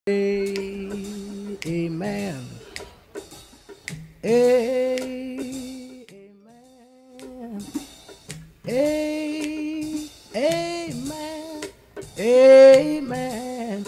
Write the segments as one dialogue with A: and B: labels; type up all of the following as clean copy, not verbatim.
A: Amen. Amen. Amen. Amen.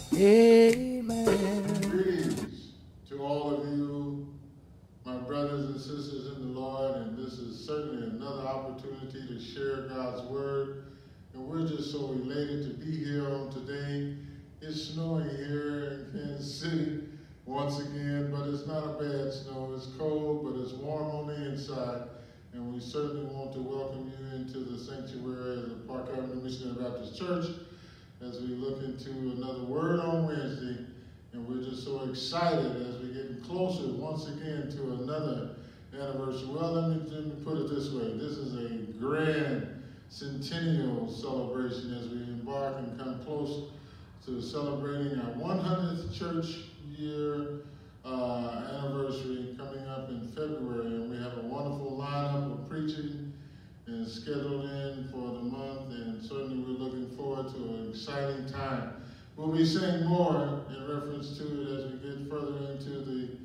A: Amen.
B: Greetings to all of you, my brothers and sisters in the Lord, and this is certainly another opportunity to share God's Word. And we're just so elated to be here on today. It's snowing here in Kansas City once again, but it's not a bad snow. It's cold, but it's warm on the inside. And we certainly want to welcome you into the sanctuary of the Park Avenue Missionary Baptist Church as we look into another Word on Wednesday. And we're just so excited as we're getting closer once again to another anniversary. Well, let me put it this way. This is a grand centennial celebration as we embark and come close to celebrating our 100th church year anniversary coming up in February. And we have a wonderful lineup of preaching and scheduled in for the month, and certainly we're looking forward to an exciting time. We'll be saying more in reference to it as we get further into the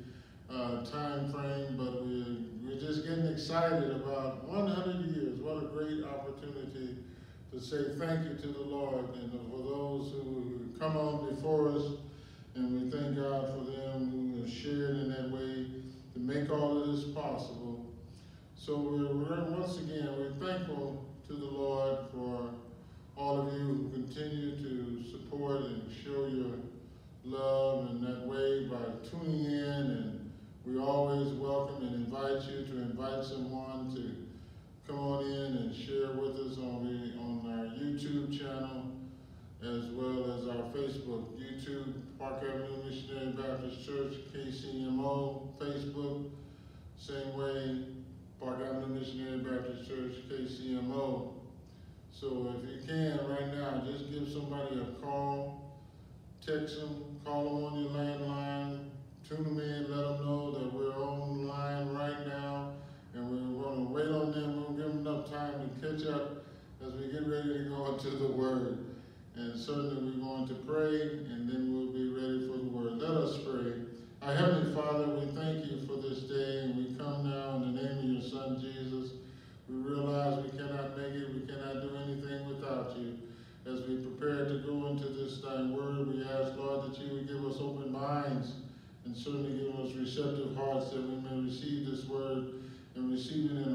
B: time frame, but we're just getting excited about 100 years. What a great opportunity to say thank you to the Lord and for those who come on before us, and we thank God for them who have shared in that way to make all of this possible. So once again, we're thankful to the Lord for all of you who continue to support and show your love in that way by tuning in, and we always welcome and invite you to invite someone to come on in and share with us on our YouTube channel as well as our Facebook. YouTube, Park Avenue Missionary Baptist Church, KCMO. Facebook, same way, Park Avenue Missionary Baptist Church, KCMO. So if you can right now, just give somebody a call, text them, call them on your landline, tune them in, let them know that we're online right now, and we're going to wait on them. We'll give them enough time to catch up as we get ready to go into the Word. And certainly we're going to pray, and then we'll be ready for the Word. Let us pray. Our Heavenly Father, we thank you for this day, and we come now in the name of your Son, Jesus. We realize we cannot make it, we cannot do anything without you. As we prepare to go into this thy word, we ask, Lord, that you would give us open minds and certainly give us receptive hearts that we may receive this word and receive it in a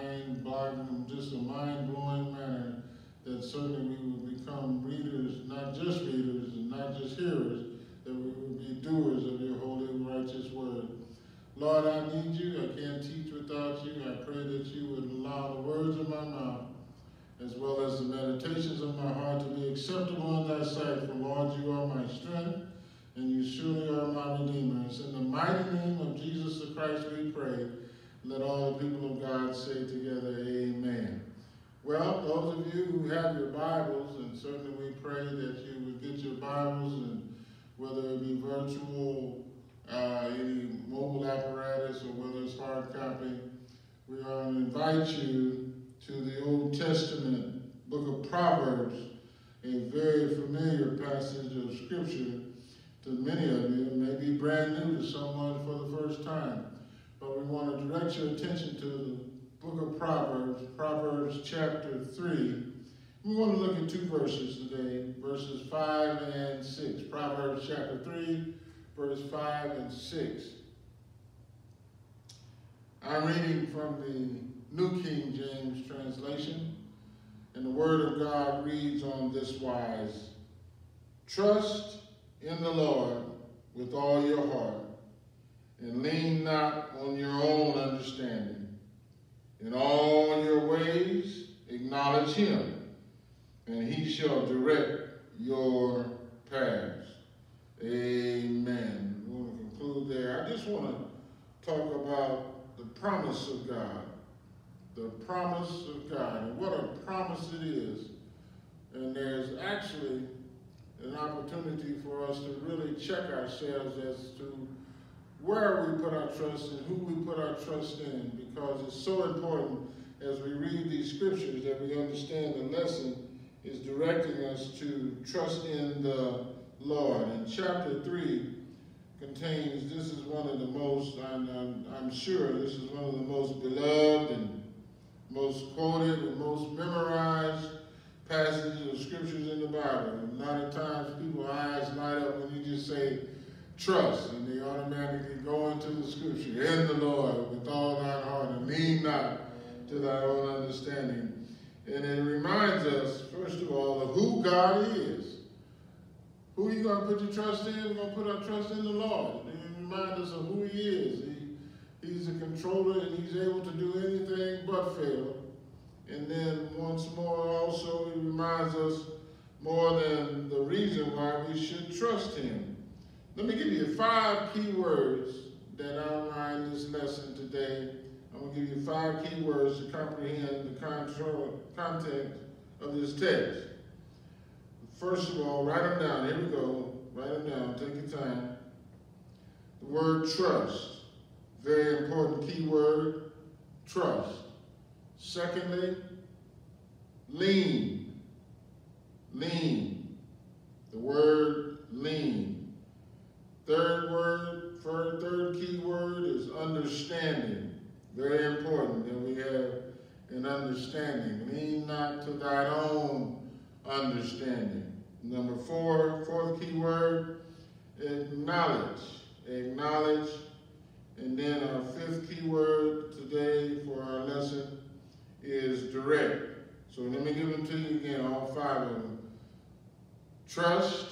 B: mind-blowing manner, that certainly we will become readers, not just readers and not just hearers, that we will be doers of your holy and righteous word. Lord, I need you. I can't teach without you. I pray that you would allow the words of my mouth as well as the meditations of my heart to be acceptable in thy sight. For Lord, you are my strength, and you surely are my Redeemer. It's in the mighty name of Jesus the Christ we pray. Let all the people of God say together, amen. Well, those of you who have your Bibles, and certainly we pray that you would get your Bibles, and whether it be virtual, any mobile apparatus, or whether it's hard copy, we want to invite you to the Old Testament book of Proverbs, a very familiar passage of Scripture to many of you. It may be brand new to someone for the first time, but we want to direct your attention to the book of Proverbs, Proverbs chapter 3. We want to look at two verses today, verses 5 and 6. Proverbs chapter 3, verse 5 and 6. I'm reading from the New King James translation, and the word of God reads on this wise: Trust in the Lord with all your heart, and lean not on your own understanding. In all your ways acknowledge him, and he shall direct your paths. Amen. We want to conclude there. I just want to talk about the promise of God. The promise of God, and what a promise it is. And there's actually an opportunity for us to really check ourselves as to where we put our trust and who we put our trust in, because it's so important as we read these scriptures that we understand the lesson is directing us to trust in the Lord. And chapter 3 contains, this is one of the most, I'm sure this is one of the most beloved and most quoted and most memorized passages of scriptures in the Bible. And a lot of times people's eyes light up when you just say trust, and they automatically go into the scripture, in the Lord with all thine heart, and lean not to thy own understanding. And it reminds us, first of all, of who God is. Who are you going to put your trust in? We're going to put our trust in the Lord. And it reminds us of who he is. He's a controller, and he's able to do anything but fail. And then once more also, he reminds us more than the reason why we should trust him. Let me give you 5 key words that outline this lesson today. I'm going to give you 5 key words to comprehend the content of this text. First of all, write them down. Here we go. Write them down. Take your time. The word trust. Very important key word. Trust. Secondly, lean. Lean. The word lean. Third key word is understanding. Very important that we have an understanding. Lean not to thine own understanding. Number 4, fourth key word, acknowledge. Acknowledge. And then our 5th key word today for our lesson is direct. So let me give them to you again, all 5 of them. Trust,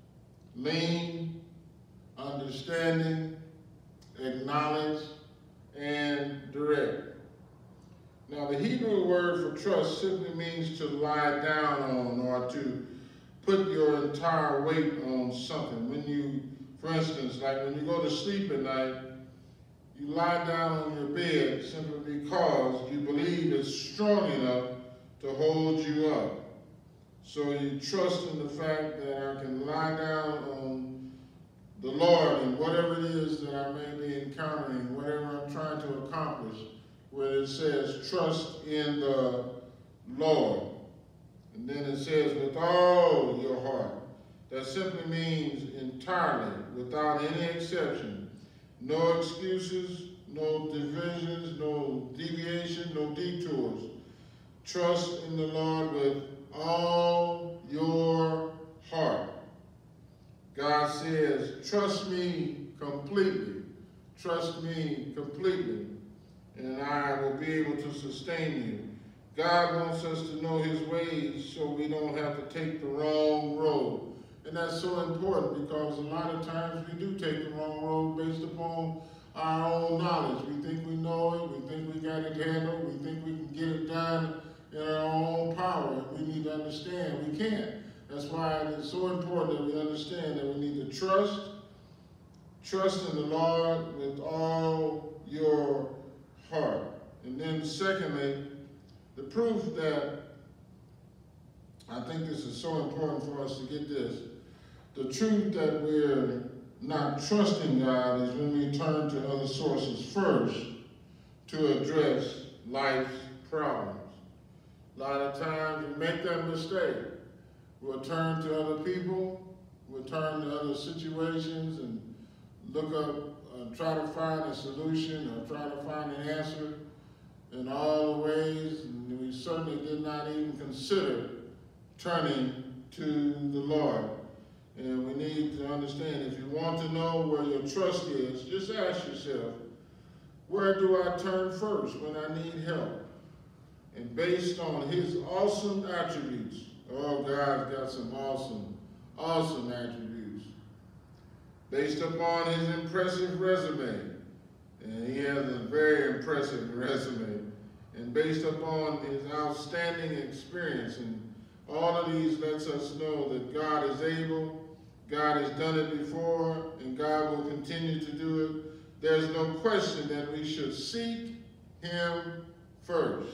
B: lean, understanding, acknowledge, and direct. Now, the Hebrew word for trust simply means to lie down on, or to put your entire weight on something. When you, for instance, like when you go to sleep at night, you lie down on your bed simply because you believe it's strong enough to hold you up. So you trust in the fact that I can lie down on the Lord and whatever it is that I may be encountering, whatever I'm trying to accomplish, where it says trust in the Lord. And then it says with all your heart. That simply means entirely, without any exception. No excuses, no divisions, no deviation, no detours. Trust in the Lord with all your heart. God says, trust me completely. Trust me completely, and I will be able to sustain you. God wants us to know his ways so we don't have to take the wrong road. And that's so important because a lot of times we do take the wrong road based upon our own knowledge. We think we know it, we think we got it handled, we think we can get it done in our own power. We need to understand we can't. That's why it is so important that we understand that we need to trust in the Lord with all your heart. And then secondly, the proof that, I think this is so important for us to get this, the truth that we're not trusting God is when we turn to other sources first to address life's problems. A lot of times we make that mistake. We'll turn to other people, we'll turn to other situations and look up, try to find a solution or try to find an answer in all the ways, and we certainly did not even consider turning to the Lord. And we need to understand, if you want to know where your trust is, just ask yourself, where do I turn first when I need help? And based on his awesome attributes, oh, God's got some awesome attributes. Based upon his impressive resume, and he has a very impressive resume, and based upon his outstanding experience, and all of these lets us know that God is able, God has done it before, and God will continue to do it. There's no question that we should seek him first.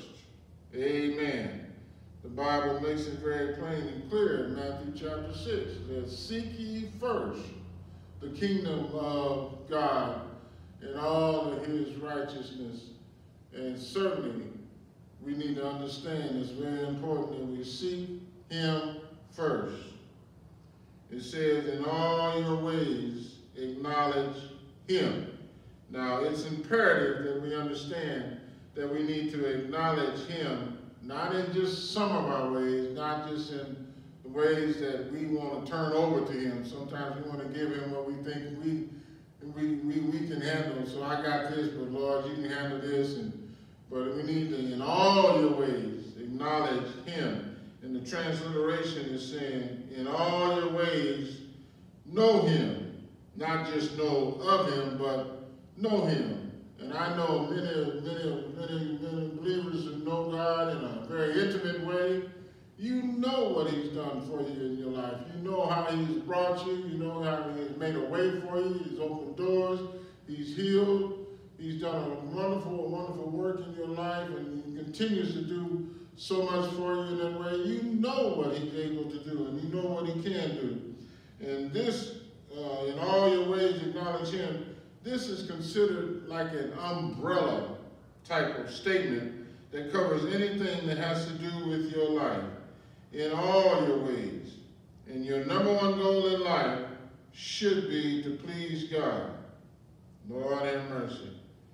B: Amen. The Bible makes it very plain and clear in Matthew chapter 6 that seek ye first the kingdom of God and all of his righteousness. And certainly we need to understand it's very important that we seek him first. It says, in all your ways, acknowledge him. Now, it's imperative that we understand that we need to acknowledge him, not in just some of our ways, not just in the ways that we want to turn over to him. Sometimes we want to give him what we think we can handle. So I got this, but Lord, you can handle this. But we need to, in all your ways, acknowledge him. And the transliteration is saying, in all your ways, know him. Not just know of him, but know him. And I know many believers who know God in a very intimate way. You know what he's done for you in your life. You know how he's brought you. You know how he has made a way for you. He's opened doors. He's healed. He's done a wonderful, wonderful work in your life, and he continues to do so much for you in that way. You know what he's able to do, and you know what he can do. And this, in all your ways, acknowledge him. This is considered like an umbrella type of statement that covers anything that has to do with your life. In all your ways. And your number one goal in life should be to please God. Lord have mercy.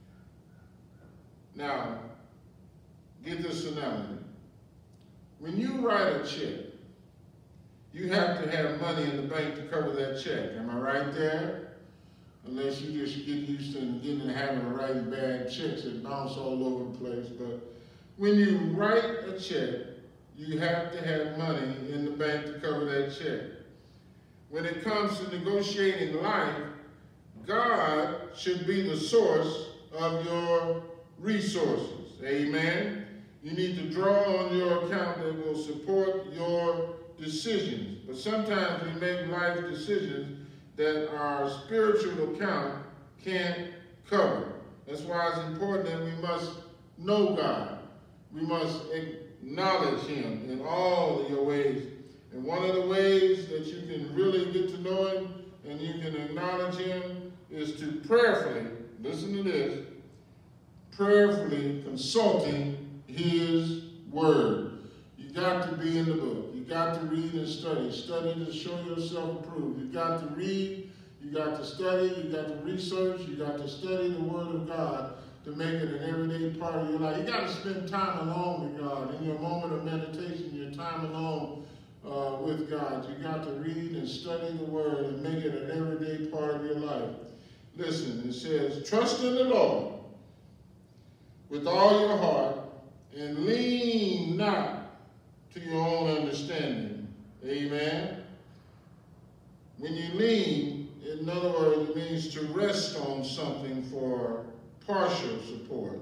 B: Now, get this analogy. When you write a check, you have to have money in the bank to cover that check. Am I right there? Unless you just get used to getting in the habit of writing bad checks that bounce all over the place. But when you write a check, you have to have money in the bank to cover that check. When it comes to negotiating life, God should be the source of your resources. Amen? You need to draw on your account that will support your decisions. But sometimes we make life decisions that our spiritual account can't cover. That's why it's important that we must know God. We must acknowledge him in all of your ways. And one of the ways that you can really get to know him and you can acknowledge him is to prayerfully, listen to this, prayerfully consulting his word. You got to be in the book. You got to read and study. Study to show yourself approved. You got to read, you got to study, you got to research, you got to study the word of God to make it an everyday part of your life. You got to spend time alone with God. In your moment of meditation, your time alone with God. You got to read and study the word and make it an everyday part of your life. Listen, it says, trust in the Lord with all your heart and lean not to your own understanding. Amen. When you lean, in other words, it means to rest on something for partial support.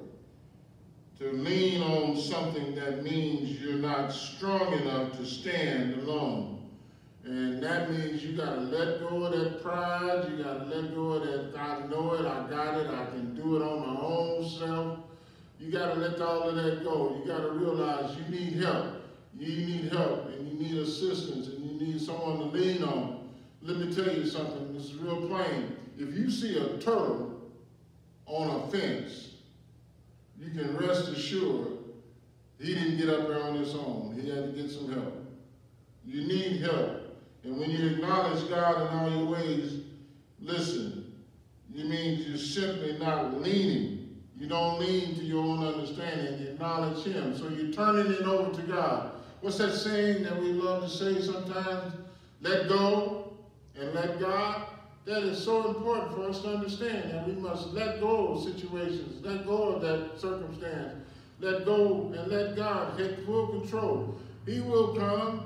B: To lean on something that means you're not strong enough to stand alone. And that means you got to let go of that pride. You got to let go of that, I know it, I got it, I can do it on my own self. You got to let all of that go. You got to realize you need help. You need help, and you need assistance, and you need someone to lean on. Let me tell you something. This is real plain. If you see a turtle on a fence, you can rest assured he didn't get up there on his own. He had to get some help. You need help. And when you acknowledge God in all your ways, listen, it means you're simply not leaning. You don't lean to your own understanding. You acknowledge him. So you're turning it over to God. What's that saying that we love to say sometimes? Let go and let God. That is so important for us to understand that we must let go of situations, let go of that circumstance, let go and let God take full control. He will come.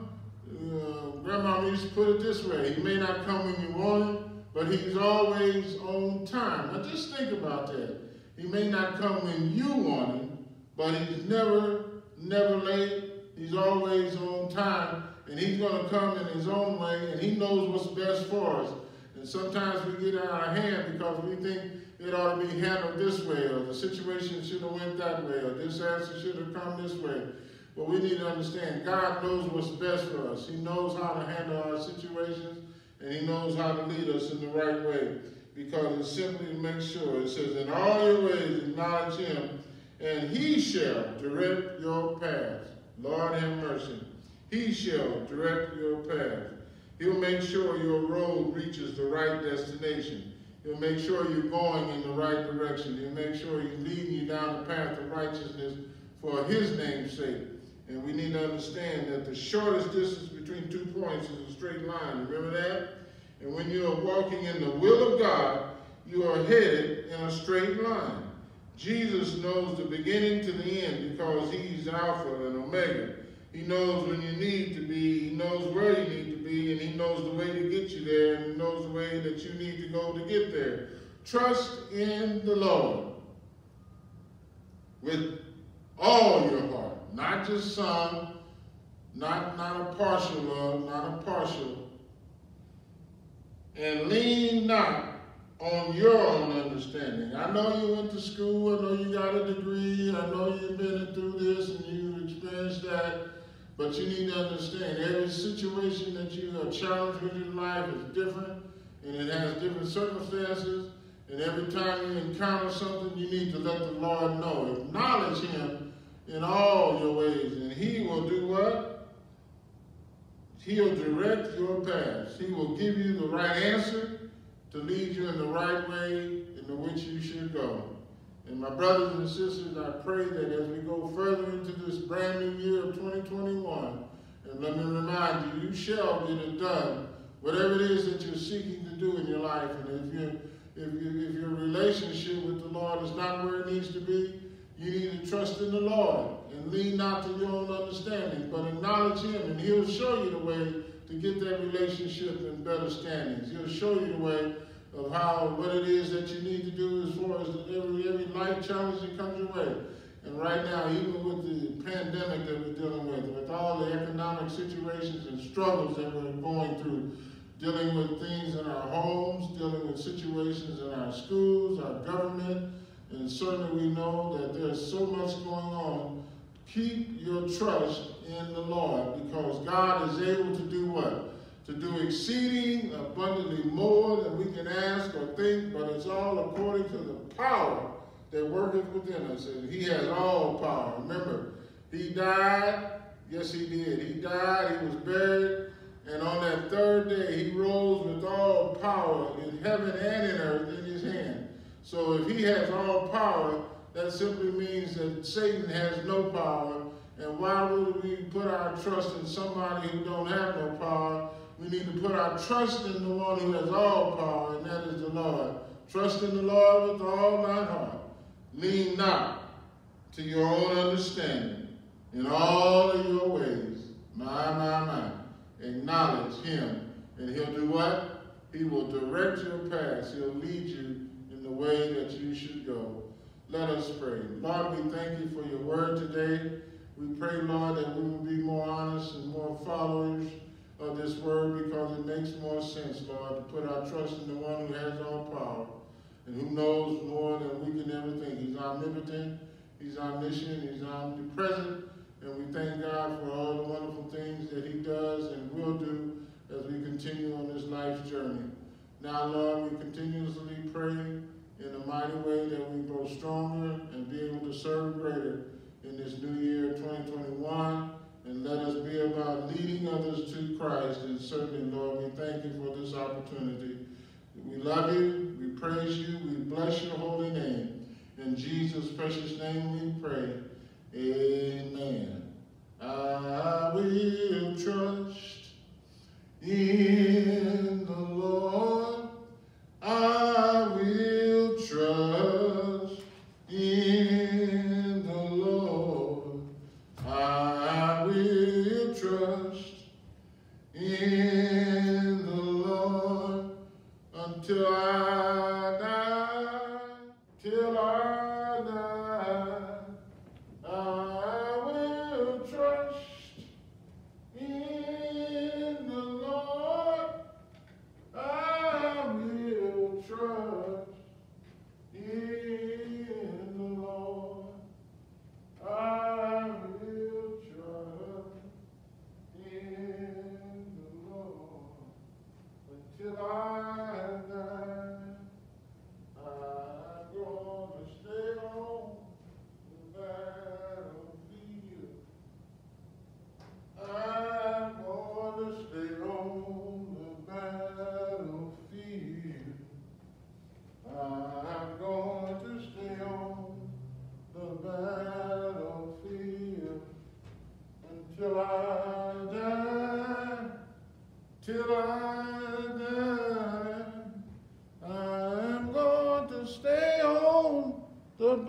B: Grandma used to put it this way: he may not come when you want him, but he's always on time. Now just think about that. He may not come when you want him, but he's never late. He's always on time, and he's going to come in his own way, and he knows what's best for us. And sometimes we get out of hand because we think it ought to be handled this way, or the situation should have went that way, or this answer should have come this way. But we need to understand God knows what's best for us. He knows how to handle our situations, and he knows how to lead us in the right way. Because it simply makes sure, it says, in all your ways acknowledge him, and he shall direct your path. Lord have mercy. He shall direct your path. He'll make sure your road reaches the right destination. He'll make sure you're going in the right direction. He'll make sure he's leading you down the path of righteousness for his name's sake. And we need to understand that the shortest distance between 2 points is a straight line. Remember that? And when you are walking in the will of God, you are headed in a straight line. Jesus knows the beginning to the end because he's Alpha and Omega. He knows when you need to be, he knows where you need to be, and he knows the way to get you there, and he knows the way that you need to go to get there. Trust in the Lord with all your heart, not just some, not a partial love, not a partial. And lean not on your own understanding. I know you went to school, I know you got a degree, I know you've been through this and you've experienced that, but you need to understand every situation that you are challenged with in life is different, and it has different circumstances, and every time you encounter something, you need to let the Lord know. Acknowledge him in all your ways, and he will do what? He'll direct your paths. He will give you the right answer to lead you in the right way in which you should go. And my brothers and sisters, I pray that as we go further into this brand new year of 2021, and let me remind you, you shall get it done, whatever it is that you're seeking to do in your life. And if your relationship with the Lord is not where it needs to be, you need to trust in the Lord and lean not to your own understanding, but acknowledge him, and he'll show you the way to get that relationship in better standings. He'll show you the way of what it is that you need to do as far as every life challenge that comes your way. And right now, even with the pandemic that we're dealing with all the economic situations and struggles that we're going through, dealing with things in our homes, dealing with situations in our schools, our government, and certainly we know that there's so much going on. Keep your trust in the Lord, because God is able to do what? To do exceeding abundantly more than we can ask or think, but it's all according to the power that worketh within us. And he has all power. Remember, he died. Yes, he did. He died, he was buried, and on that third day, he rose with all power in heaven and in earth in his hand. So if he has all power, that simply means that Satan has no power. And why would we put our trust in somebody who don't have no power? We need to put our trust in the one who has all power, and that is the Lord. Trust in the Lord with all thine heart. Lean not to your own understanding. In all of your ways, my. Acknowledge him, and he'll do what? He will direct your paths. He'll lead you in the way that you should go. Let us pray. Lord, we thank you for your word today. We pray, Lord, that we will be more honest and more followers of this word, because it makes more sense, Lord, to put our trust in the one who has all power and who knows more than we can ever think. He's omnipotent, he's omniscient, he's omnipresent, and we thank God for all the wonderful things that he does and will do as we continue on this life's journey. Now, Lord, we continuously pray in a mighty way that we grow stronger and be able to serve greater in this new year 2021. And let us be about leading others to Christ. And certainly, Lord, we thank you for this opportunity. We love you, we praise you, we bless your holy name. In Jesus' precious name we pray. Amen. I will trust in the Lord. I will trust in the Lord. I will trust in the Lord until I die, till I die. I will trust in the Lord. I will trust in the Lord. I will trust in the Lord until I die.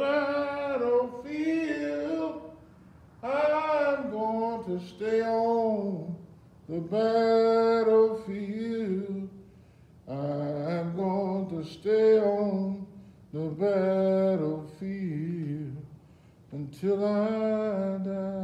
B: battlefield. I'm going to stay on the battlefield. I'm going to stay on the battlefield until I die.